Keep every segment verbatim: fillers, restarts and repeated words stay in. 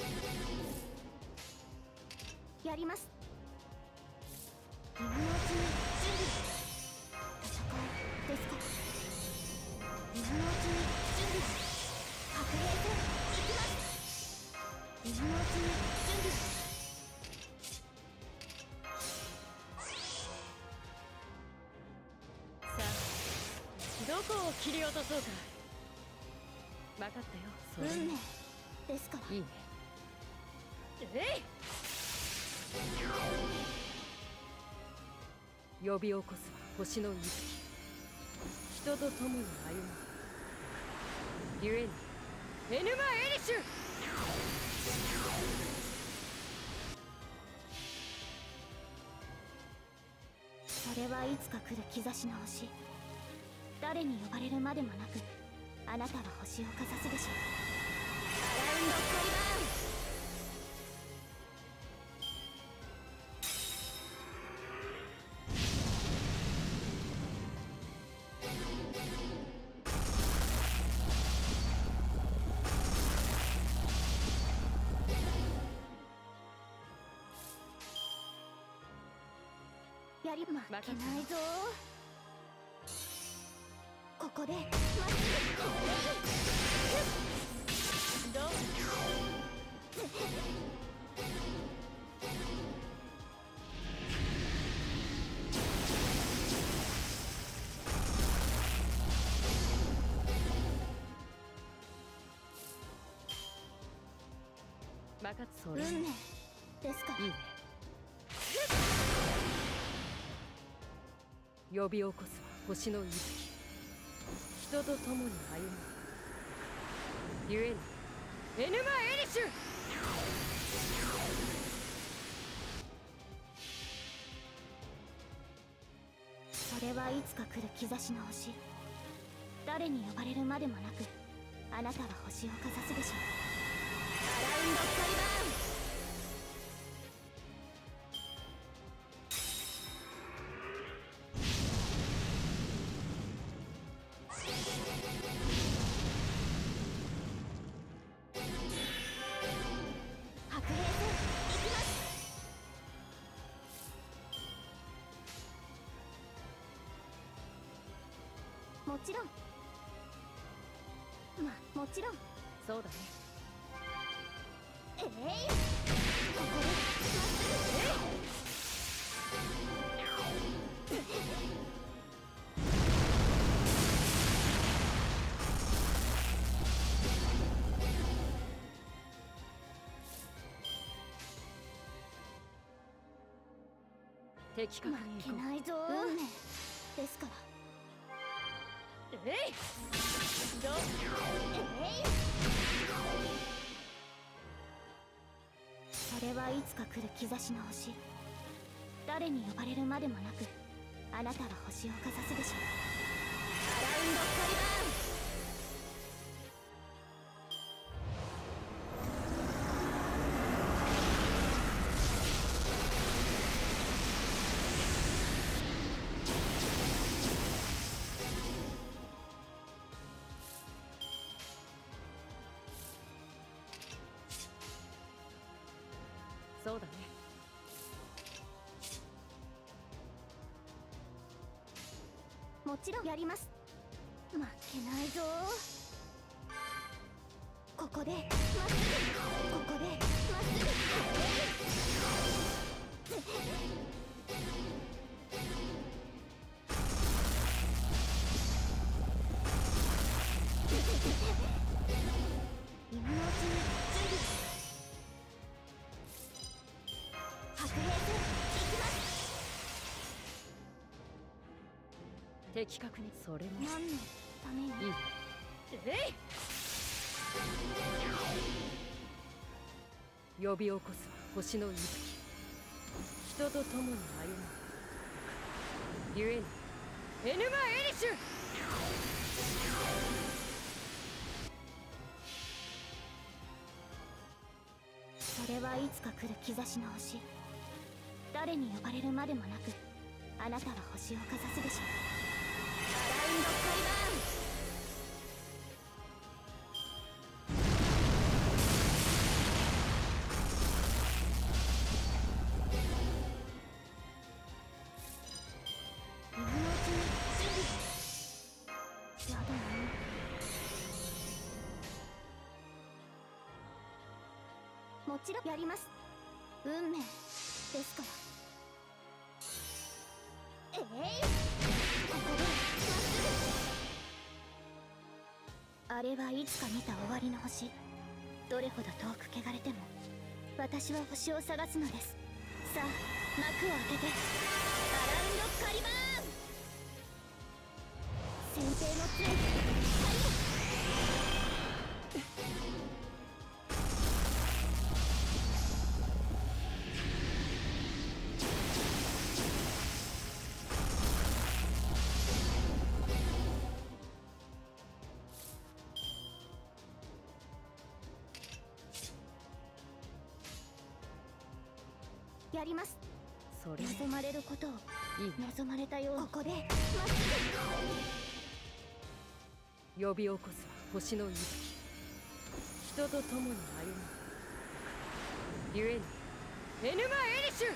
やります。今のうちに準備。戦うですから。今のうちに準備。白兵戦行きます。今のうちに準備。 さあ、どこを切り落とそうか。分かったよ。それ運命ですから。 いいね。えい。呼び起こすは星の息吹。人と共に歩む。ゆえにエヌマ・エリシュ。 それはいつか来る兆しの星。誰に呼ばれるまでもなくあなたは星をかざすでしょう。アラウンドカリバーン。やり負けないぞ。ここでまっすぐ。 どう任つ。それ運命ですから。 いいね。呼び起こすは星の息吹。人と共に歩む。ゆえにエヌマ・エリシュ。 それはいつか来る兆しの星。誰に呼ばれるまでもなくあなたは星をかざすでしょう。アラウンドカリバーン。もちろん。まあもちろん。 そうだね。 えい、ここでまっすぐ的確に負け行こないぞ。運命ですから。 う。えい。どうえい。それはいつか来る兆しの星。誰に呼ばれるまでもなくあなたは星をかざすでしょう。アラウンドカリバーン。 そうだね。 もちろんやります。負けないぞ。ここでまっすぐ。ここでまっすぐ。今のうちに準備。白兵戦行きます。 的確に。それも何のために。 いいね。えい。呼び起こすは星の息吹。人と共に歩む。ゆえにエヌマ・エリシュ。 それはいつか来る兆しの星。誰に呼ばれるまでもなくあなたは星をかざすでしょう。アラウンドカリバーン。 もちろんやります。運命ですから。えい、ここでまっすぐ。あれはいつか見た終わりの星。どれほど遠く汚れても私は星を探すのです。さあ幕を開けて、アラウンドカリバーン。先生の杖、やります。 それ望まれることをいい望まれたように。ここでまっす呼び起こすは星の息吹。人と共に歩むゆえにエヌマ・エリシュ。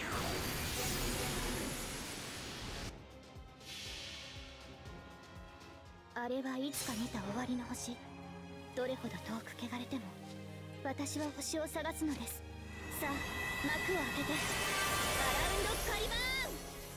あれはいつか見た終わりの星。どれほど遠く汚れても私は星を探すのです。さあ幕を開けて、アラウンドカリバーン。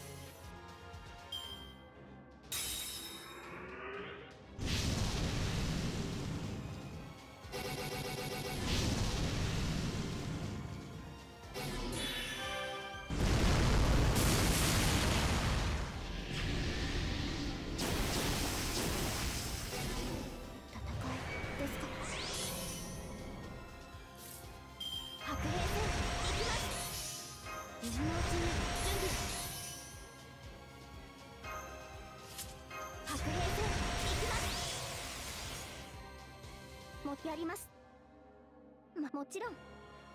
やります。ま、もちろん。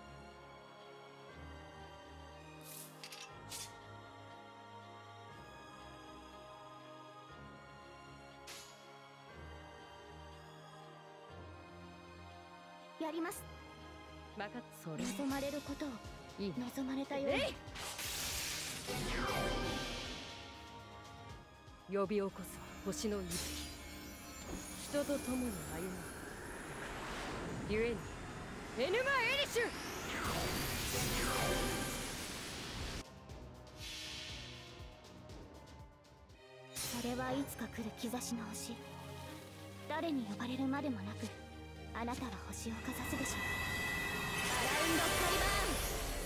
やります。 分かっそれ望まれることをいい望まれたように。 呼び起こすは星の息吹。人と共に歩むゆえにエヌマ・エリシュ。 それはいつか来る兆しの星。誰に呼ばれるまでもなくあなたは星をかざすでしょう。アラウンドカリバーン。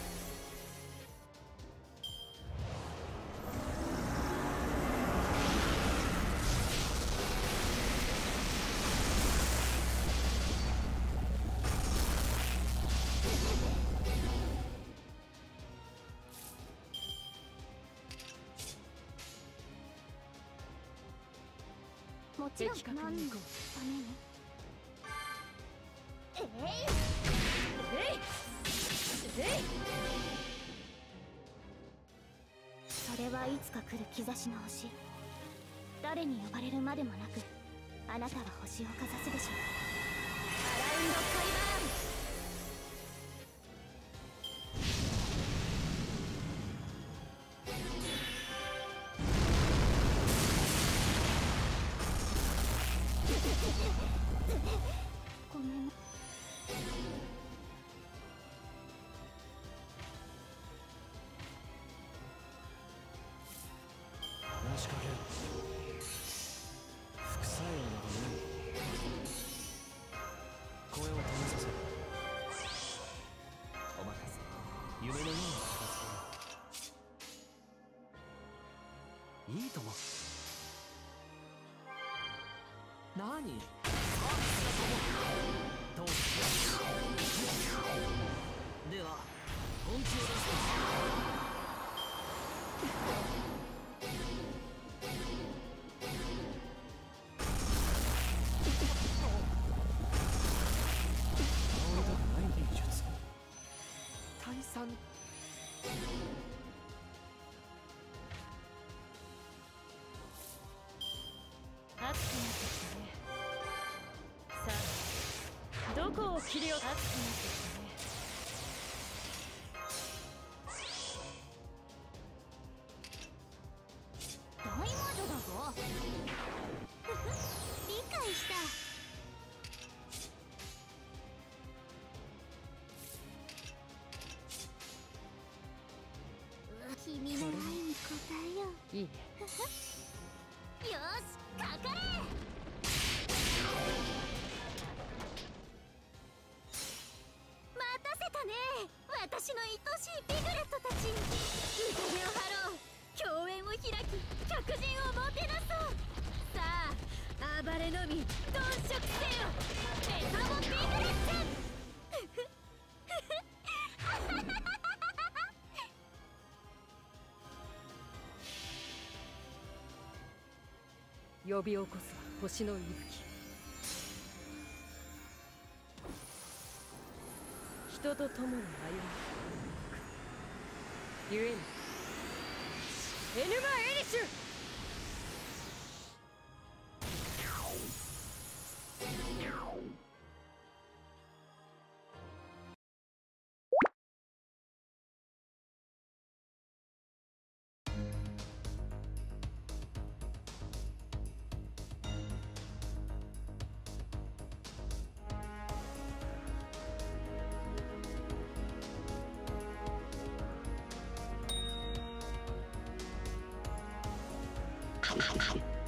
もちろん的確に行こう。 ために。えいえいえい。 それはいつか来る兆しの星。誰に呼ばれるまでもなくあなたは星をかざすでしょう。アラウンドカリバーン。ごめん。 話しかける。副作用などね。声を止めさせ。お任せ。夢のような形で。いいとも。何？どうぞ。では本気を出す。さん。 熱くなってきたね。さあどこを切り落とす。熱くなってきたね。 大魔女だぞ。理解した。 暴れのみ頓食せよ。メタボビグレッツ呼び起こすは星の息吹。人と共に歩むゆえにエヌマ・エリシュ。 はいはいはい。